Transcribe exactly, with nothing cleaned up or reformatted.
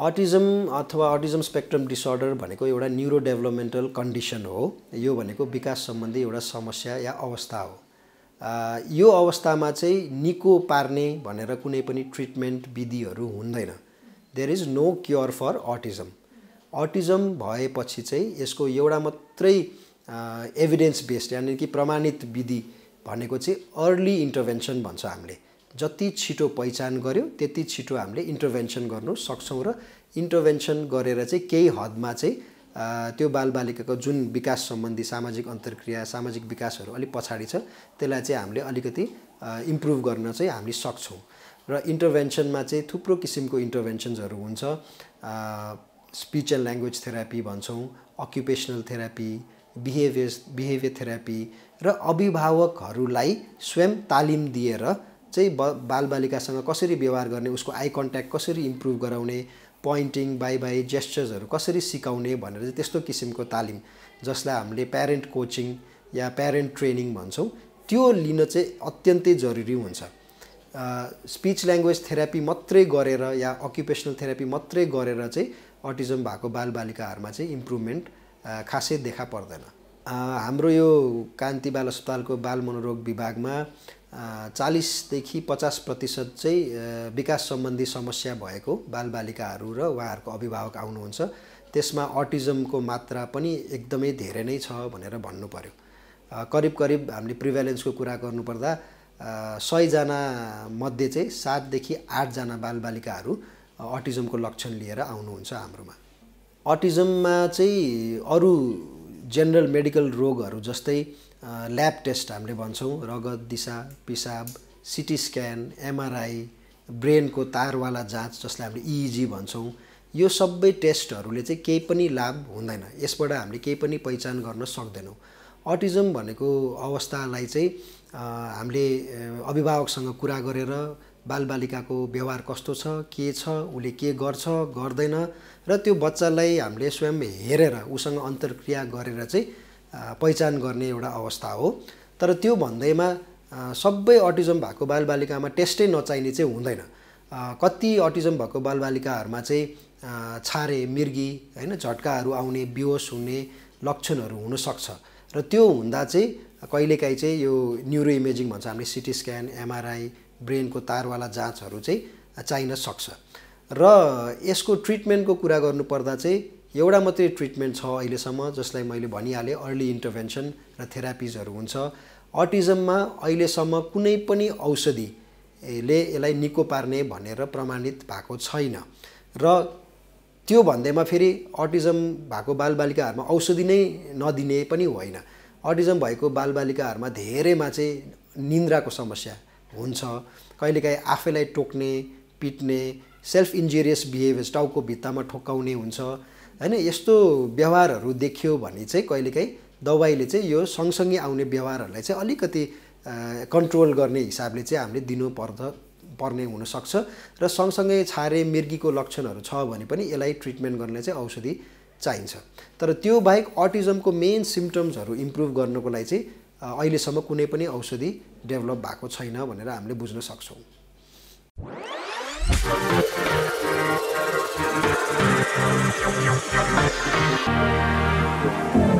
Autism अथवा autism spectrum disorder भनेको एउटा न्यूरो डेभलपमेन्टल कन्डिसन हो। यो भनेको विकास सम्बन्धी एउटा समस्या या अवस्था हो। यो अवस्थामा चाहिँ निको पार्ने भनेर कुनै पनि ट्रिटमेन्ट विधिहरू हुँदैन। There is no cure for autism. Autism भएपछि चाहिँ यसको एउटा मात्रै एभिडेन्स बेस्ड यानि कि प्रमाणित विधि भनेको चाहिँ अर्ली इन्टरभेन्सन भन्छ हामीले। जति छिटो पहिचान गर्यो त्यति छिटो हामीले इन्टरभेन्सन गर्नु सक्छौँ र इन्टरभेन्सन गरेर चाहिँ केही हदमा चाहिँ त्यो बालबालिकाको जुन विकास सम्बन्धी सामाजिक अन्तर्क्रिया सामाजिक विकासहरू अलिक पछाडि छ त्यसलाई चाहिँ हामीले अलिकति इम्प्रुभ गर्न चाहिँ हामीले सक्छौँ। र इन्टरभेन्सनमा चाहिँ थुप्रो किसिमको इन्टरभेन्सन्सहरू हुन्छ। स्पिच एन्ड ल्याङ्ग्वेज थेरापी भन्छौँ, occupational therapy, behaviour behaviour therapy र अभिभावकहरूलाई स्वयं तालिम दिएर चाहिँ बालबालिकासँग कसरी व्यवहार गर्ने, उसको आई कन्ट्याक्ट कसरी इम्प्रुभ गराउने, पोइन्टिङ बाई बाई जेस्चर्सहरू कसरी सिकाउने भनेर चाहिँ त्यस्तो किसिमको तालिम जसलाई हामीले प्यारेन्ट कोचिङ या प्यारेन्ट ट्रेनिङ भन्छौँ त्यो लिन चाहिँ अत्यन्तै जरुरी हुन्छ। स्पिच ल्याङ्ग्वेज थेरापी मात्रै गरेर या अक्युपेसनल थेरापी मात्रै गरेर चाहिँ अटिजम भएको बालबालिकाहरूमा चाहिँ इम्प्रुभमेन्ट खासै देखा पर्दैन। हाम्रो यो कान्ति बाल अस्पतालको बाल मनोरोग विभागमा चालीसदेखि पचास प्रतिशत चाहिँ विकास सम्बन्धी समस्या भएको बालबालिकाहरू र उहाँहरूको अभिभावक आउनुहुन्छ। त्यसमा अटिजमको मात्रा पनि एकदमै धेरै नै छ भनेर भन्नु पर्यो। करिब करिब हामीले प्रिभ्यालेन्सको कुरा गर्नुपर्दा सयजना मध्ये चाहिँ सातदेखि आठजना बालबालिकाहरू अटिजमको लक्षण लिएर आउनुहुन्छ हाम्रोमा। अटिजममा चाहिँ अरू जेनरल मेडिकल रोगहरू जस्तै ल्याब टेस्ट हामीले भन्छौँ, रगत, दिशा, पिसाब, सिटी स्क्यान, एमआरआई, ब्रेनको तारवाला जाँच जसलाई हामीले इइजी भन्छौँ, यो सबै टेस्टहरूले चाहिँ केही पनि लाभ हुँदैन। यसबाट हामीले केही पनि पहिचान गर्न सक्दैनौँ। अटिजम भनेको अवस्थालाई चाहिँ हामीले अभिभावकसँग कुरा गरेर बालबालिकाको व्यवहार कस्तो छ, के छ, उसले के गर्छ, गर्दैन र त्यो बच्चालाई हामीले स्वयं हेरेर उसँग अन्तर्क्रिया गरेर चाहिँ पहिचान गर्ने एउटा अवस्था हो। तर त्यो भन्दैमा सबै अटिजम भएको बालबालिकामा टेस्टै नचाहिने चाहिँ हुँदैन। कति अटिजम भएको बालबालिकाहरूमा चाहिँ छारे, मिर्गी, हैन, झट्काहरू आउने, बेहोस हुने लक्षणहरू हुनसक्छ र त्यो हुँदा चाहिँ कहिलेकाहीँ चाहिँ यो न्युरो इमेजिङ भन्छ हामीले, सिटी स्क्यान, एमआरआई, ब्रेनको तारवाला जाँचहरू चाहिँ चाहिन सक्छ। र यसको ट्रिटमेन्टको कुरा गर्नुपर्दा चाहिँ एउटा मात्रै ट्रिटमेन्ट छ अहिलेसम्म जसलाई मैले भनिहालेँ, अर्ली इन्टरभेन्सन र थेरापिजहरू हुन्छ। अटिजममा अहिलेसम्म कुनै पनि औषधिले यसलाई निको पार्ने भनेर प्रमाणित भएको छैन। र त्यो भन्दैमा फेरि अटिजम भएको बालबालिकाहरूमा औषधि नै नदिने पनि होइन। अटिजम भएको बालबालिकाहरूमा धेरैमा चाहिँ निन्द्राको समस्या हुन्छ, कहिलेकाहीँ आफैलाई टोक्ने, पिट्ने, सेल्फ इन्जुरियस बिहेभियर्स, टाउको भित्तामा ठोक्काउने हुन्छ, हैन। यस्तो व्यवहारहरू देखियो भने चाहिँ कहिलेकाहीँ दबाईले चाहिँ यो सँगसँगै आउने व्यवहारहरूलाई चाहिँ अलिकति कन्ट्रोल गर्ने हिसाबले चाहिँ हामीले दिनु पर्दा पर्ने हुनसक्छ। र सँगसँगै छारे, मिर्गीको लक्षणहरू छ भने पनि यसलाई ट्रिटमेन्ट गर्ने चाहिँ औषधि चाहिन्छ। तर त्यो बाहेक अटिजमको मेन सिम्पटम्सहरू इम्प्रुभ गर्नको लागि चाहिँ अहिलेसम्म कुनै पनि औषधि डेभलप भएको छैन भनेर हामीले बुझ्न सक्छौँ। Thank you.